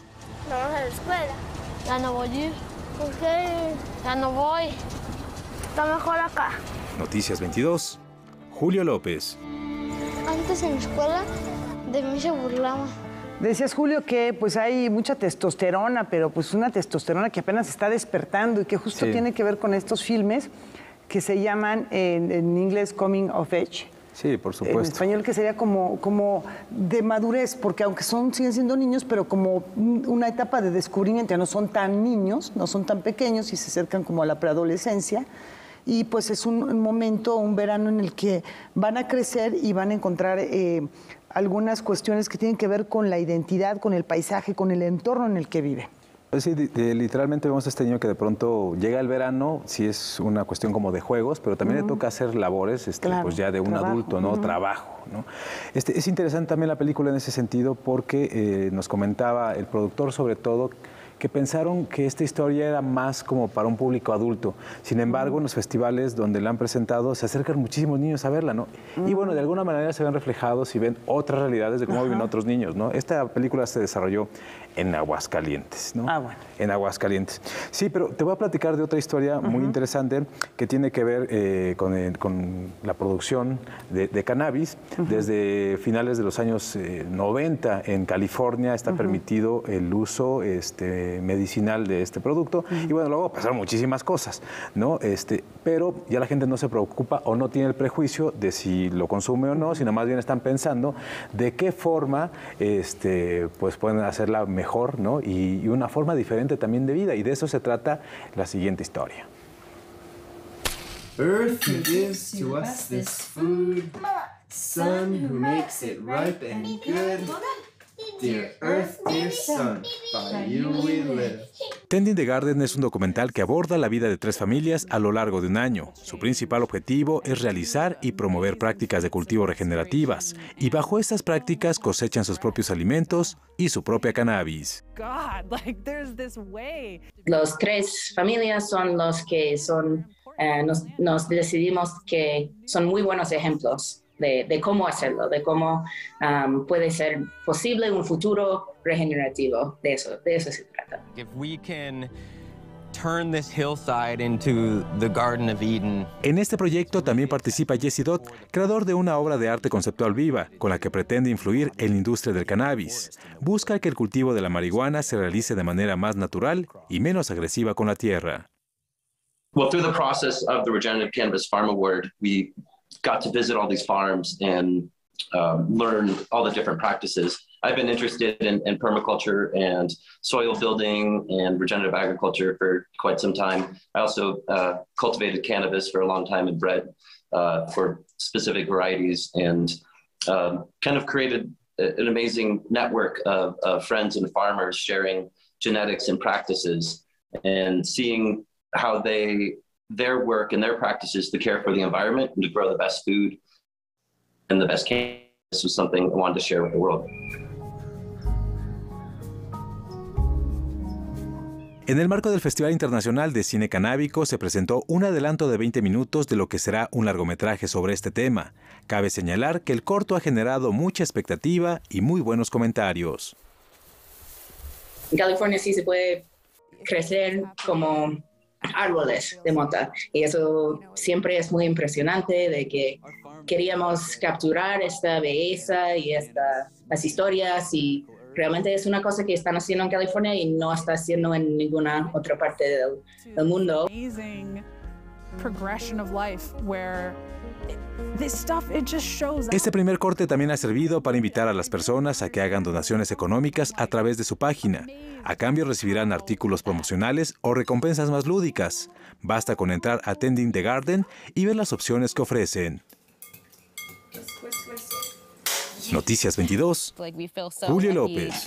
vamos a la escuela. Ya no voy a ir. ¿Por qué? Ya no voy. Está mejor acá. Noticias 22, Julio López. Antes en la escuela de mí se burlaban. Decías, Julio, que pues hay mucha testosterona, pero pues una testosterona que apenas está despertando y que justo tiene que ver con estos filmes que se llaman en inglés Coming of Age. Sí, por supuesto. En español que sería como de madurez, porque aunque siguen siendo niños, pero como una etapa de descubrimiento, ya no son tan niños, no son tan pequeños y se acercan como a la preadolescencia. Y pues es un momento, un verano en el que van a crecer y van a encontrar algunas cuestiones que tienen que ver con la identidad, con el paisaje, con el entorno en el que vive. Sí, literalmente vemos a este niño que de pronto llega el verano, sí es una cuestión como de juegos, pero también le toca hacer labores pues ya de un adulto, ¿no? Trabajo, ¿no? Es interesante también la película en ese sentido porque nos comentaba el productor sobre todo que pensaron que esta historia era más como para un público adulto. Sin embargo, en los festivales donde la han presentado se acercan muchísimos niños a verla, ¿no? Y bueno, de alguna manera se ven reflejados y ven otras realidades de cómo viven otros niños, ¿no? Esta película se desarrolló en Aguascalientes, ¿no? Ah, bueno. En Aguascalientes. Sí, pero te voy a platicar de otra historia muy interesante que tiene que ver con la producción de cannabis. Desde finales de los años 90 en California está permitido el uso medicinal de este producto y bueno, luego pasaron muchísimas cosas, ¿no? Pero ya la gente no se preocupa o no tiene el prejuicio de si lo consume o no, sino más bien están pensando de qué forma pues pueden hacerla mejor, ¿no? Y una forma diferente también de vida, y de eso se trata la siguiente historia. Earth gives to us this food, sun who makes it ripe and good. Dear Earth, dear Sun, by you we live. Tending the Garden es un documental que aborda la vida de 3 familias a lo largo de un año. Su principal objetivo es realizar y promover prácticas de cultivo regenerativas, y bajo estas prácticas cosechan sus propios alimentos y su propia cannabis. Los 3 familias son los que nos decidimos que son muy buenos ejemplos de cómo hacerlo, de cómo puede ser posible un futuro regenerativo. De eso se trata. If we can turn this hillside into the Garden of Eden. En este proyecto también participa Jesse Dodd, creador de una obra de arte conceptual viva, con la que pretende influir en la industria del cannabis. Busca que el cultivo de la marihuana se realice de manera más natural y menos agresiva con la tierra. Well, through the process of the Regenerative Cannabis Farm Award, we got to visit all these farms and learn all the different practices. I've been interested in permaculture and soil building and regenerative agriculture for quite some time. I also cultivated cannabis for a long time and bred for specific varieties, and kind of created an amazing network of friends and farmers sharing genetics and practices, and seeing how their work and their practices to care for the environment and to grow the best food and the best cannabis was something I wanted to share with the world. En el marco del Festival Internacional de Cine Canábico se presentó un adelanto de 20 minutos de lo que será un largometraje sobre este tema. Cabe señalar que el corto ha generado mucha expectativa y muy buenos comentarios. En California sí se puede crecer como árboles de mota, y eso siempre es muy impresionante, de que queríamos capturar esta belleza y las historias, y realmente es una cosa que están haciendo en California y no está haciendo en ninguna otra parte del mundo. Este primer corte también ha servido para invitar a las personas a que hagan donaciones económicas a través de su página. A cambio recibirán artículos promocionales o recompensas más lúdicas. Basta con entrar a Tending the Garden y ver las opciones que ofrecen. Noticias 22, Julio López.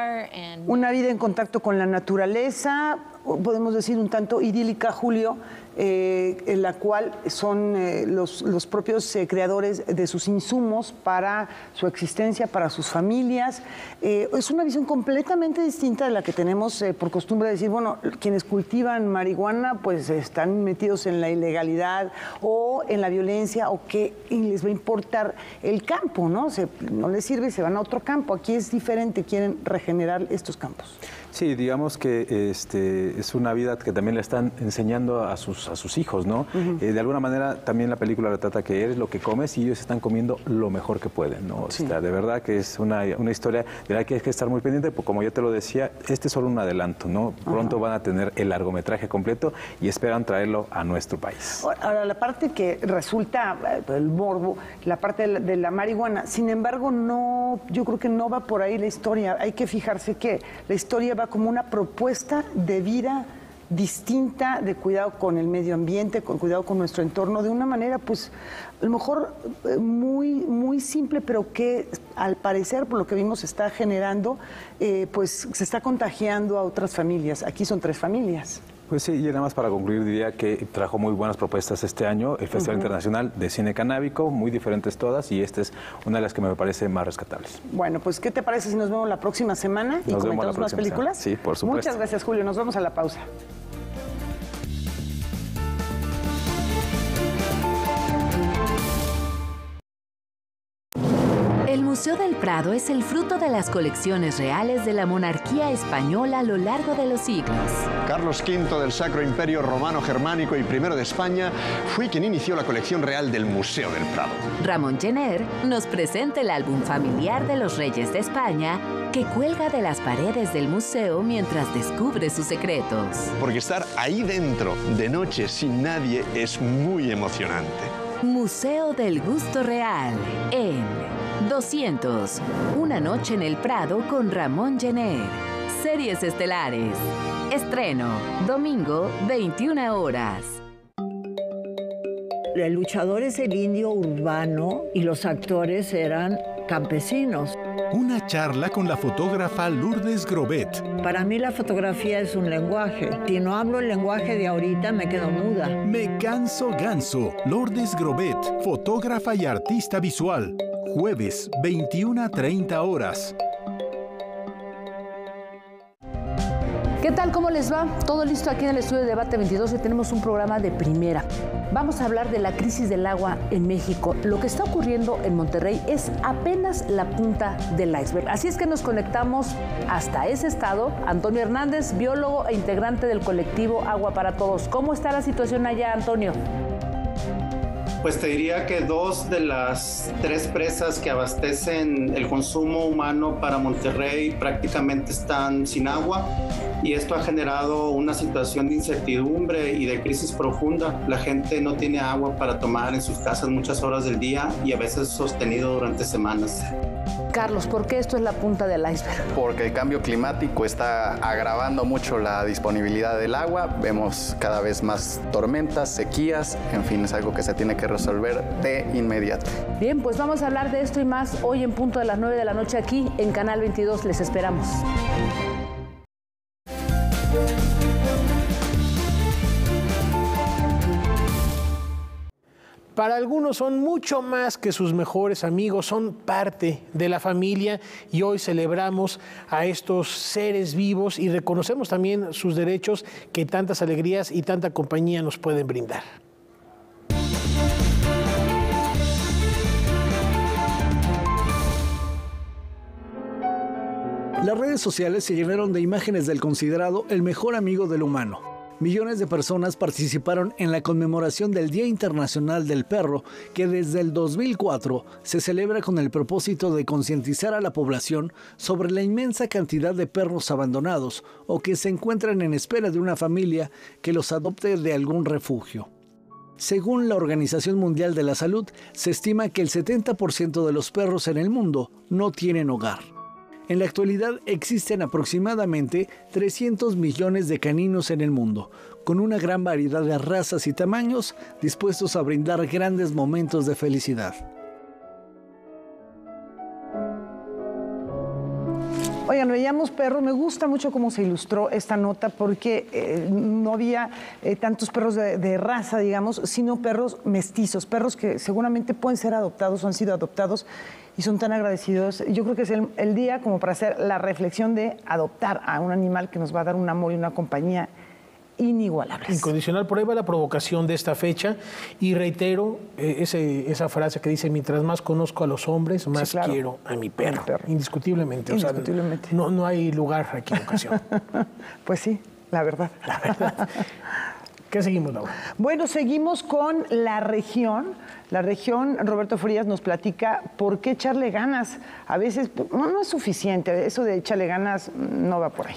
Una vida en contacto con la naturaleza, podemos decir un tanto idílica, Julio, en la cual son los propios creadores de sus insumos para su existencia, para sus familias. Es una visión completamente distinta de la que tenemos por costumbre de decir, bueno, quienes cultivan marihuana pues están metidos en la ilegalidad o en la violencia o que les va a importar el campo, ¿no? No les sirve y se van a otro campo. Aquí es diferente, quieren regenerar estos campos. Sí, digamos que es una vida que también le están enseñando a sus hijos, ¿no? De alguna manera también la película retrata que eres lo que comes y ellos están comiendo lo mejor que pueden, ¿no? Sí. O sea, de verdad que es una historia de la que hay que estar muy pendiente, porque como ya te lo decía, este es solo un adelanto, ¿no? Pronto van a tener el largometraje completo y esperan traerlo a nuestro país. Ahora, la parte que resulta el morbo, la parte de la marihuana, sin embargo, no, yo creo que no va por ahí la historia. Hay que fijarse que la historia va como una propuesta de vida distinta, de cuidado con el medio ambiente, con cuidado con nuestro entorno, de una manera, pues, a lo mejor muy simple, pero que al parecer, por lo que vimos, está generando, pues, se está contagiando a otras familias. Aquí son 3 familias. Pues sí, y nada más para concluir diría que trajo muy buenas propuestas este año, el Festival Internacional de Cine Canábico, muy diferentes todas, y esta es una de las que me parece más rescatables. Bueno, pues ¿qué te parece si nos vemos la próxima semana y comentamos más películas? Sí, por supuesto. Muchas gracias, Julio. Nos vemos a la pausa. El Museo del Prado es el fruto de las colecciones reales de la monarquía española a lo largo de los siglos. Carlos V del Sacro Imperio Romano Germánico y I de España fue quien inició la colección real del Museo del Prado. Ramón Gener nos presenta el álbum familiar de los reyes de España que cuelga de las paredes del museo mientras descubre sus secretos. Porque estar ahí dentro de noche sin nadie es muy emocionante. Museo del Gusto Real en 200, una noche en el Prado con Ramón Gener. Series estelares. Estreno, domingo, 21 horas. El luchador es el indio urbano y los actores eran campesinos. Una charla con la fotógrafa Lourdes Grobet. Para mí la fotografía es un lenguaje. Si no hablo el lenguaje de ahorita, me quedo muda. Me canso ganso. Lourdes Grobet, fotógrafa y artista visual. Jueves, 21:30 horas. ¿Qué tal? ¿Cómo les va? Todo listo aquí en el estudio de Debate 22 y tenemos un programa de primera. Vamos a hablar de la crisis del agua en México. Lo que está ocurriendo en Monterrey es apenas la punta del iceberg. Así es que nos conectamos hasta ese estado. Antonio Hernández, biólogo e integrante del colectivo Agua para Todos. ¿Cómo está la situación allá, Antonio? Pues te diría que 2 de las 3 presas que abastecen el consumo humano para Monterrey prácticamente están sin agua y esto ha generado una situación de incertidumbre y de crisis profunda. La gente no tiene agua para tomar en sus casas muchas horas del día y a veces sostenido durante semanas. Carlos, ¿por qué esto es la punta del iceberg? Porque el cambio climático está agravando mucho la disponibilidad del agua. Vemos cada vez más tormentas, sequías, en fin, es algo que se tiene que resolver de inmediato. Bien, pues vamos a hablar de esto y más hoy en punto de las 9 de la noche aquí en Canal 22. Les esperamos. Para algunos son mucho más que sus mejores amigos, son parte de la familia y hoy celebramos a estos seres vivos y reconocemos también sus derechos que tantas alegrías y tanta compañía nos pueden brindar. Las redes sociales se llenaron de imágenes del considerado el mejor amigo del humano. Millones de personas participaron en la conmemoración del Día Internacional del Perro, que desde el 2004 se celebra con el propósito de concientizar a la población sobre la inmensa cantidad de perros abandonados o que se encuentran en espera de una familia que los adopte de algún refugio. Según la Organización Mundial de la Salud, se estima que el 70% de los perros en el mundo no tienen hogar. En la actualidad existen aproximadamente 300 millones de caninos en el mundo, con una gran variedad de razas y tamaños dispuestos a brindar grandes momentos de felicidad. Oigan, veíamos perros. Me gusta mucho cómo se ilustró esta nota porque no había tantos perros de raza, digamos, sino perros mestizos, perros que seguramente pueden ser adoptados o han sido adoptados y son tan agradecidos. Yo creo que es el día como para hacer la reflexión de adoptar a un animal que nos va a dar un amor y una compañía inigualables. Incondicional. Por ahí va la provocación de esta fecha y reitero esa frase que dice: mientras más conozco a los hombres, más sí, claro, quiero a mi perro. Indiscutiblemente. Indiscutiblemente. O sea, no hay lugar a equivocación. Pues sí, la verdad. La verdad. ¿Qué seguimos, Laura? Bueno, seguimos con la región. La región, Roberto Frías nos platica por qué echarle ganas. A veces no es suficiente. Eso de echarle ganas no va por ahí.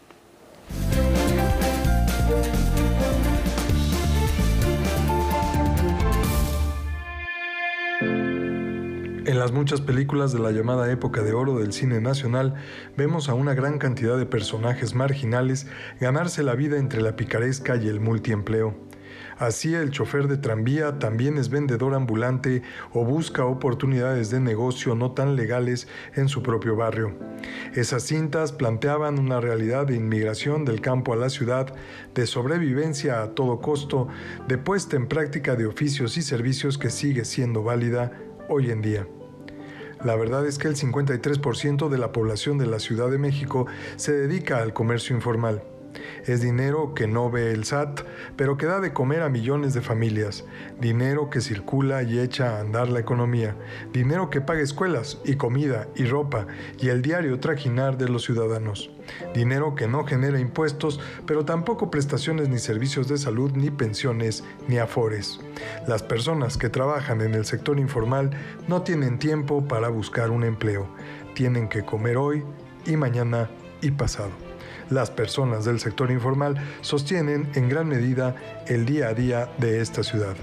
En las muchas películas de la llamada época de oro del cine nacional, vemos a una gran cantidad de personajes marginales ganarse la vida entre la picaresca y el multiempleo. Así, el chofer de tranvía también es vendedor ambulante o busca oportunidades de negocio no tan legales en su propio barrio. Esas cintas planteaban una realidad de inmigración del campo a la ciudad, de sobrevivencia a todo costo, de puesta en práctica de oficios y servicios que sigue siendo válida hoy en día. La verdad es que el 53% de la población de la Ciudad de México se dedica al comercio informal. Es dinero que no ve el SAT, pero que da de comer a millones de familias. Dinero que circula y echa a andar la economía. Dinero que paga escuelas y comida y ropa y el diario trajinar de los ciudadanos. Dinero que no genera impuestos, pero tampoco prestaciones ni servicios de salud, ni pensiones, ni afores. Las personas que trabajan en el sector informal no tienen tiempo para buscar un empleo. Tienen que comer hoy y mañana y pasado. Las personas del sector informal sostienen en gran medida el día a día de esta ciudad.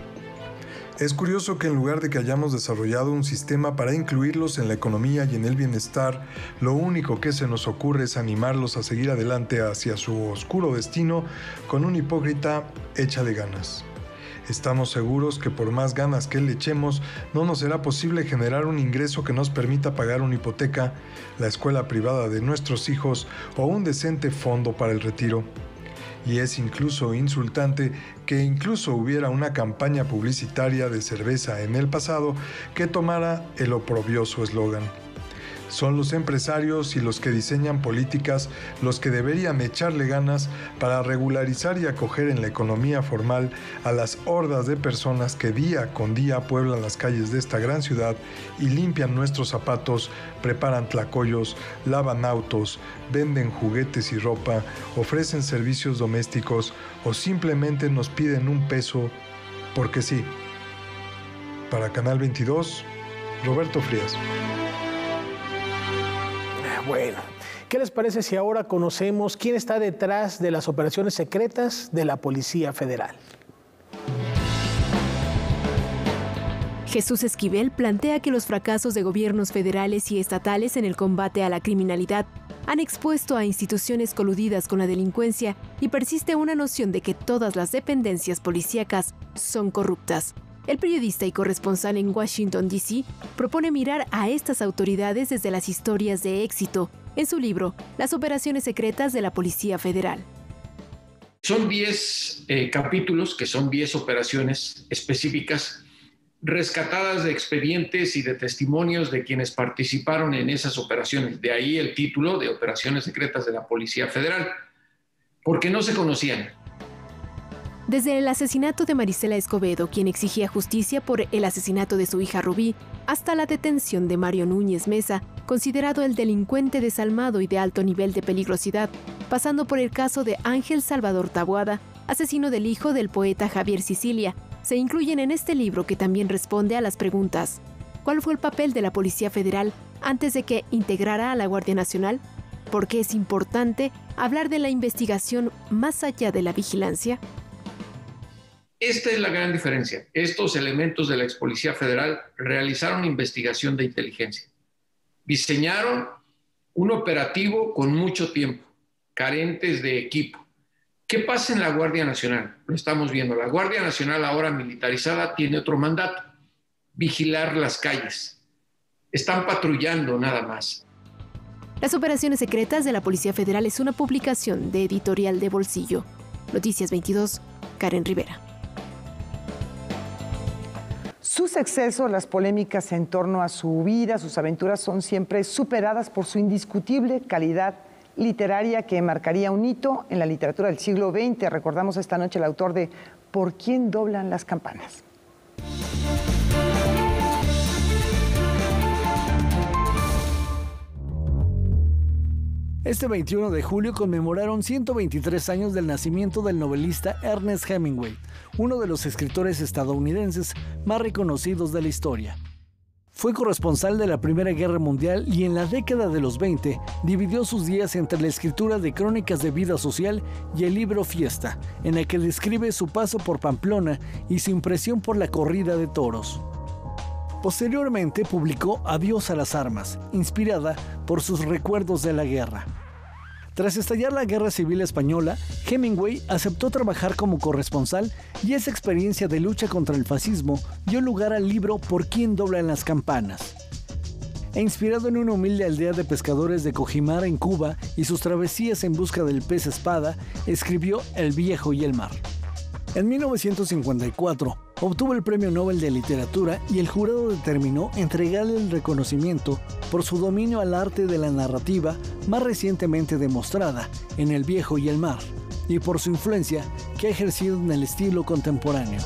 Es curioso que en lugar de que hayamos desarrollado un sistema para incluirlos en la economía y en el bienestar, lo único que se nos ocurre es animarlos a seguir adelante hacia su oscuro destino con un hipócrita échale ganas. Estamos seguros que por más ganas que le echemos, no nos será posible generar un ingreso que nos permita pagar una hipoteca, la escuela privada de nuestros hijos o un decente fondo para el retiro. Y es incluso insultante que incluso hubiera una campaña publicitaria de cerveza en el pasado que tomara el oprobioso eslogan. Son los empresarios y los que diseñan políticas los que deberían echarle ganas para regularizar y acoger en la economía formal a las hordas de personas que día con día pueblan las calles de esta gran ciudad y limpian nuestros zapatos, preparan tlacoyos, lavan autos, venden juguetes y ropa, ofrecen servicios domésticos o simplemente nos piden un peso porque sí. Para Canal 22, Roberto Frías. Bueno, ¿qué les parece si ahora conocemos quién está detrás de las operaciones secretas de la Policía Federal? Jesús Esquivel plantea que los fracasos de gobiernos federales y estatales en el combate a la criminalidad han expuesto a instituciones coludidas con la delincuencia y persiste una noción de que todas las dependencias policíacas son corruptas. El periodista y corresponsal en Washington, D.C., propone mirar a estas autoridades desde las historias de éxito en su libro Las operaciones secretas de la Policía Federal. Son 10 capítulos, que son 10 operaciones específicas, rescatadas de expedientes y de testimonios de quienes participaron en esas operaciones. De ahí el título de Operaciones Secretas de la Policía Federal, porque no se conocían. Desde el asesinato de Marisela Escobedo, quien exigía justicia por el asesinato de su hija Rubí, hasta la detención de Mario Núñez Mesa, considerado el delincuente desalmado y de alto nivel de peligrosidad, pasando por el caso de Ángel Salvador Taboada, asesino del hijo del poeta Javier Sicilia, se incluyen en este libro que también responde a las preguntas: ¿cuál fue el papel de la Policía Federal antes de que integrara a la Guardia Nacional? ¿Por qué es importante hablar de la investigación más allá de la vigilancia? Esta es la gran diferencia. Estos elementos de la ex Policía Federal realizaron investigación de inteligencia. Diseñaron un operativo con mucho tiempo, carentes de equipo. ¿Qué pasa en la Guardia Nacional? Lo estamos viendo. La Guardia Nacional, ahora militarizada, tiene otro mandato: vigilar las calles. Están patrullando nada más. Las operaciones secretas de la Policía Federal es una publicación de Editorial de Bolsillo. Noticias 22, Karen Rivera. Sus excesos, las polémicas en torno a su vida, sus aventuras son siempre superadas por su indiscutible calidad literaria que marcaría un hito en la literatura del siglo XX. Recordamos esta noche al autor de ¿Por quién doblan las campanas? Este 21 de julio conmemoraron 123 años del nacimiento del novelista Ernest Hemingway, uno de los escritores estadounidenses más reconocidos de la historia. Fue corresponsal de la Primera Guerra Mundial y en la década de los 20 dividió sus días entre la escritura de crónicas de vida social y el libro Fiesta, en el que describe su paso por Pamplona y su impresión por la corrida de toros. Posteriormente publicó Adiós a las armas, inspirada por sus recuerdos de la guerra. Tras estallar la Guerra Civil Española, Hemingway aceptó trabajar como corresponsal y esa experiencia de lucha contra el fascismo dio lugar al libro Por quién doblan las campanas. Inspirado en una humilde aldea de pescadores de Cojimar en Cuba y sus travesías en busca del pez espada, escribió El viejo y el mar. En 1954, obtuvo el Premio Nobel de Literatura y el jurado determinó entregarle el reconocimiento por su dominio al arte de la narrativa más recientemente demostrada en El viejo y el mar, y por su influencia que ha ejercido en el estilo contemporáneo.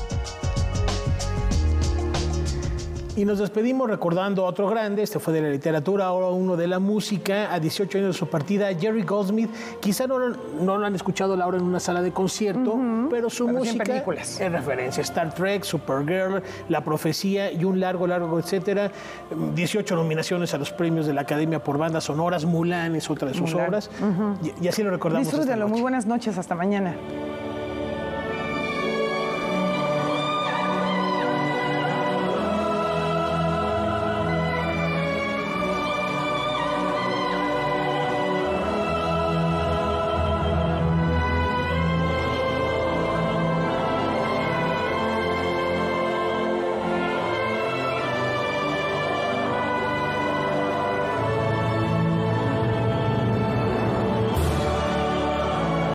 Y nos despedimos recordando a otro grande, este fue de la literatura, ahora uno de la música, a 18 años de su partida, Jerry Goldsmith. Quizá no lo han escuchado Laura en una sala de concierto, pero su música es referencia. Star Trek, Supergirl, La Profecía y un largo, etcétera. 18 nominaciones a los premios de la Academia por bandas sonoras. Mulan es otra de sus obras. Y así lo recordamos. Disfrútenlo, muy buenas noches, hasta mañana.